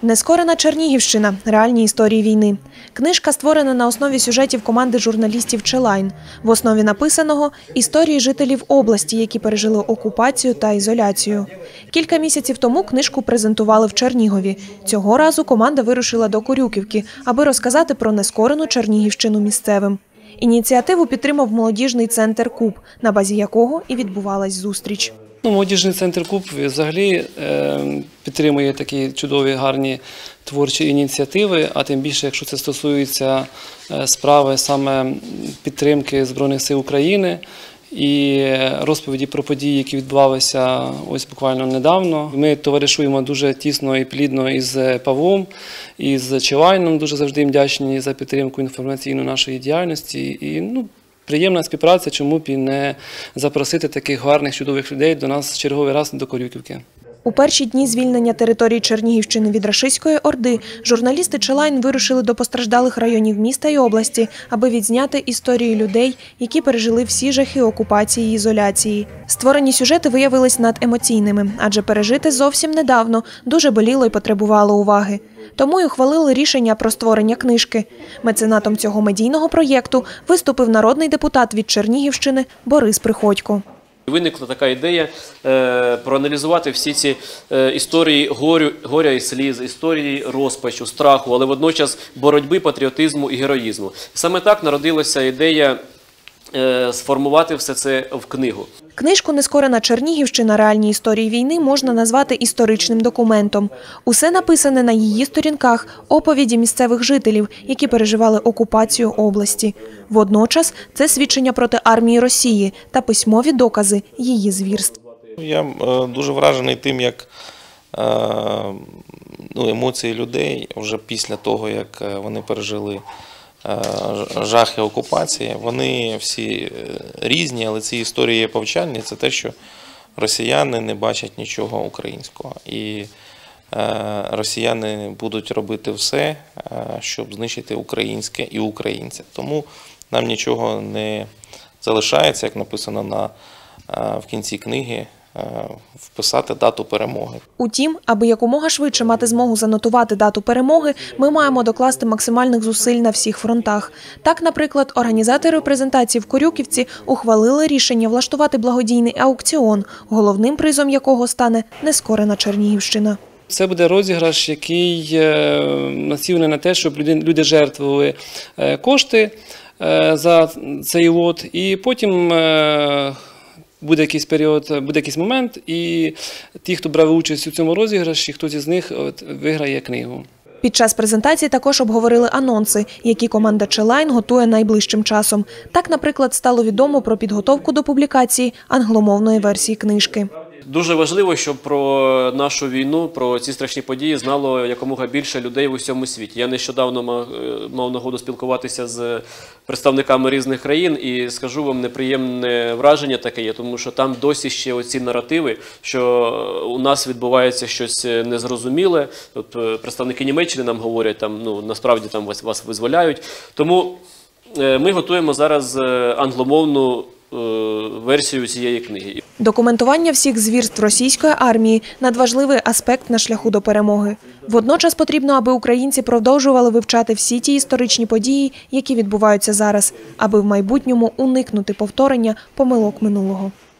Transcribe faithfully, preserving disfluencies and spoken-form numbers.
Нескорена Чернігівщина. Реальні історії війни. Книжка створена на основі сюжетів команди журналістів «Челайн». В основі написаного – історії жителів області, які пережили окупацію та ізоляцію. Кілька місяців тому книжку презентували в Чернігові. Цього разу команда вирушила до Корюківки, аби розказати про нескорену Чернігівщину місцевим. Ініціативу підтримав молодіжний центр «Куб», на базі якого і відбувалась зустріч. Ну, молодіжний центр «Куб» взагалі е, підтримує такі чудові, гарні творчі ініціативи, а тим більше, якщо це стосується е, справи саме підтримки Збройних сил України і розповіді про події, які відбувалися ось буквально недавно. Ми товаришуємо дуже тісно і плідно із Павлом, із Челайном, дуже завжди їм вдячні за підтримку інформаційну нашої діяльності. І, ну, приємна співпраця, чому б і не запросити таких гарних, чудових людей до нас черговий раз до Корюківки. У перші дні звільнення території Чернігівщини від рашистської орди журналісти «Челайн» вирушили до постраждалих районів міста і області, аби відзняти історії людей, які пережили всі жахи окупації і ізоляції. Створені сюжети виявились надемоційними, адже пережити зовсім недавно дуже боліло і потребувало уваги. Тому й ухвалили рішення про створення книжки. Меценатом цього медійного проєкту виступив народний депутат від Чернігівщини Борис Приходько. Виникла така ідея е, проаналізувати всі ці е, історії горю, горя і сліз, історії розпачу, страху, але водночас боротьби, патріотизму і героїзму. Саме так народилася ідея е, сформувати все це в книгу. Книжку «Нескорена Чернігівщина. Реальні історії війни» можна назвати історичним документом. Усе написане на її сторінках – оповіді місцевих жителів, які переживали окупацію області. Водночас це свідчення проти армії Росії та письмові докази її звірств. Я е, дуже вражений тим, як е, ну, емоції людей вже після того, як вони пережили жахи окупації, вони всі різні, але ці історії є повчальні. Це те, що росіяни не бачать нічого українського. І росіяни будуть робити все, щоб знищити українське і українця. Тому нам нічого не залишається, як написано на, в кінці книги, вписати дату перемоги. Утім, аби якомога швидше мати змогу занотувати дату перемоги, ми маємо докласти максимальних зусиль на всіх фронтах. Так, наприклад, організатори презентації в Корюківці ухвалили рішення влаштувати благодійний аукціон, головним призом якого стане «Нескорена Чернігівщина». Це буде розіграш, який націлений на те, щоб люди жертвували кошти за цей лот, і потім буде якийсь період, буде якийсь момент, і ті, хто брав участь у цьому розіграші, хтось із них от, виграє книгу. Під час презентації також обговорили анонси, які команда «Челайн» готує найближчим часом. Так, наприклад, стало відомо про підготовку до публікації англомовної версії книжки. Дуже важливо, щоб про нашу війну, про ці страшні події знало якомога більше людей в усьому світі. Я нещодавно мав, мав нагоду спілкуватися з представниками різних країн і скажу вам, неприємне враження таке є, тому що там досі ще оці наративи, що у нас відбувається щось незрозуміле. От представники Німеччини нам говорять, там, ну, насправді там вас, вас визволяють. Тому ми готуємо зараз англомовну версію цієї книги. Документування всіх звірств російської армії – надважливий аспект на шляху до перемоги. Водночас потрібно, аби українці продовжували вивчати всі ті історичні події, які відбуваються зараз, аби в майбутньому уникнути повторення помилок минулого.